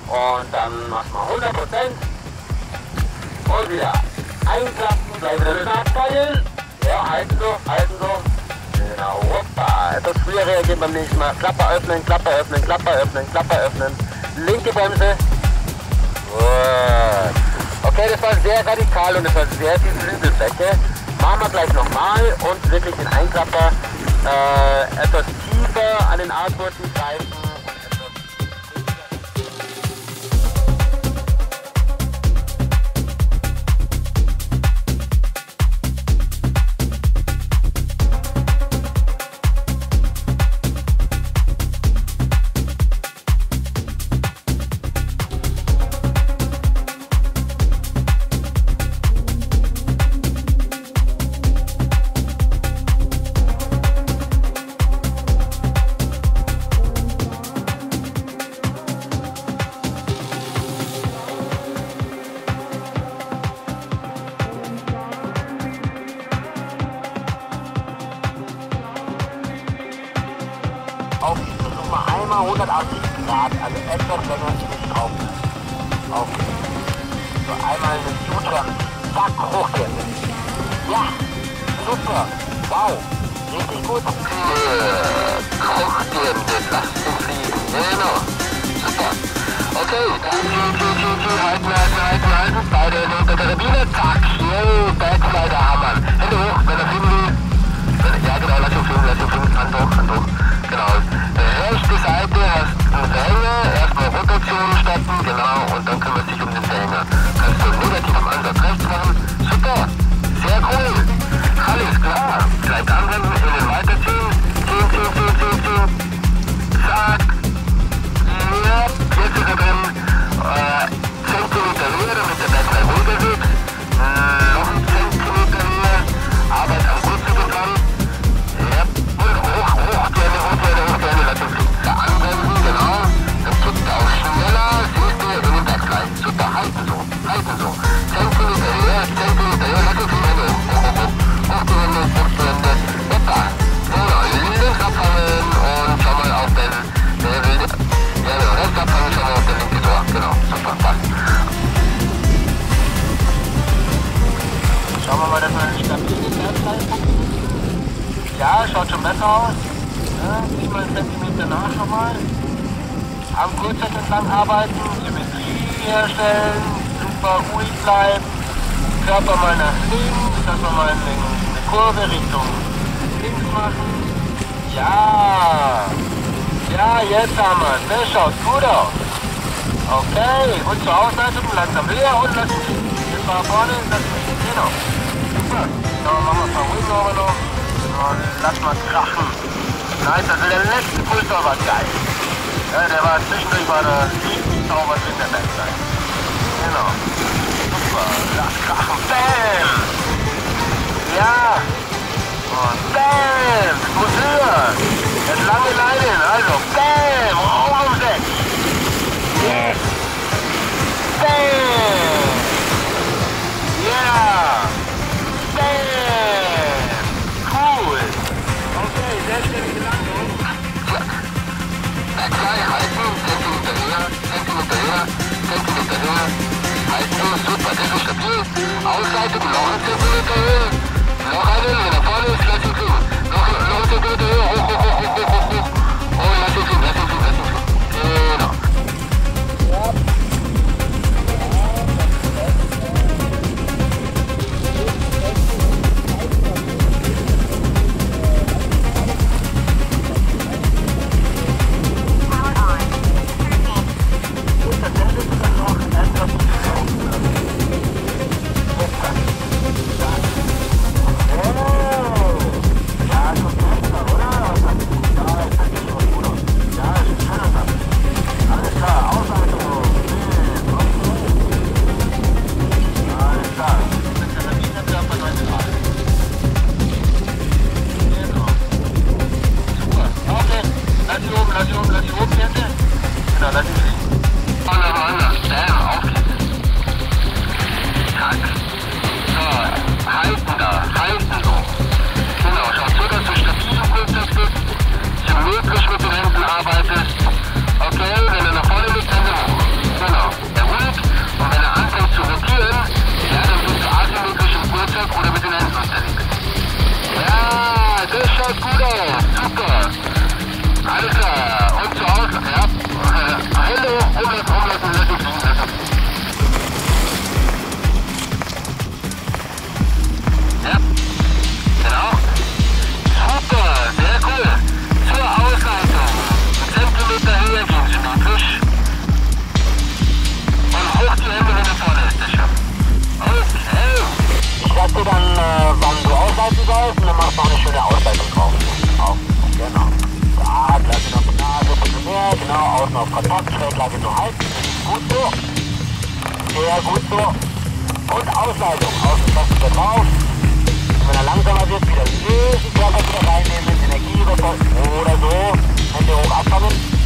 Und dann machst du mal 100%. Und wieder einklappen, gleich wieder mit abfallen. Ja, halten so, halten so. Genau, hoppa. Etwas früher reagieren beim nächsten Mal. Klappe öffnen, Klappe öffnen, Klappe öffnen, Klappe öffnen. Linke Bremse. Gut. Okay, das war sehr radikal und es war sehr viel Flügelfläche. Machen wir gleich nochmal und wirklich den Einklapper etwas tiefer an den Armgurten greifen. Auf die Nummer einmal 180 Grad, also etwas länger nicht auf. So einmal einen U-Turn, zack, hochgehen. Ja, super, wow, richtig gut. Hochgehen, lass ihn fliegen, genau, super. Okay, dann halten, beide unter der Kabine, zack, schnell, Backslider hammern. Hände hoch, wenn er fliegen will. Ja genau, lass ihn fliegen, Hand hoch. Genau, rechte Seite hast du einen Verhänger, erstmal Rotation stoppen, genau, und dann kümmert sich um den Verhänger. Kannst du negativ am Ansatz rechts machen, super, sehr cool, alles klar, vielleicht anwenden, Hände weiterziehen, ziehen, zack, ja, jetzt ist er drin, Zentimeter höher, damit der Backline runter wird, noch ein Zentimeter höher, Arbeit am Wurzel dran, ja, hoch, gerne, lass uns fliegen. Da anbremsen, genau. Dann tickt er auch schneller, siehst du, in den Backline. Super, halten so. Zentimeter höher, lass uns fliegen. Hoch die Hände. Hoppa. Genau, links abfangen und schau mal auf den, genau, rechts abfangen, schau mal auf den linken Tor. Genau, super, passt. Schauen wir mal, dass wir eine stabile Backline gucken. Ja, schaut schon besser aus. Ja, nicht mal einen Zentimeter nach nochmal. Am Kurzset entlang arbeiten, Symmetrie herstellen, super ruhig bleiben, Körper mal nach links, dass wir mal eine Kurve Richtung links machen. Ja, jetzt haben wir es, das schaut gut aus. Okay, und zur Ausleitung langsam höher und lassen fliegen. Jetzt mal vorne, lassen fliegen, genau. Super, so machen wir ein paar Runden noch. Und lass mal krachen. Nice, also der letzte Pulsar war geil. Ja, der war zwischendurch der richtig sauber drin, der Backline. Genau. Super, lass krachen. Bam! Ja! Und bam! Das muss höher! Jetzt lange Leinen, also bam! Raum 6! Yes! Bam! Ja! Bam! Cool! Okay, selbstständige Landung. Backline halten, Zentimeter höher. Halten, super, das ist stabil. Ausleitung, noch ein Zentimeter höher. Noch einen, wenn er vorne ist, lass ihn fliegen. Noch ein Zentimeter höher, hoch. Und lass ihn fliegen. Genau. Ja. noch eine schöne Ausleitung drauf. Auf, genau. Da, klasse noch die Nase, ein bisschen mehr, genau, außen auf Kontakt, Schräglage so halten. Gut so. Sehr gut so. Und Ausleitung. Außen wieder drauf. Und wenn er langsamer wird, wieder lösen, Körper wieder reinnehmen, Energie überfolgen oder so. Hände hoch abfangen.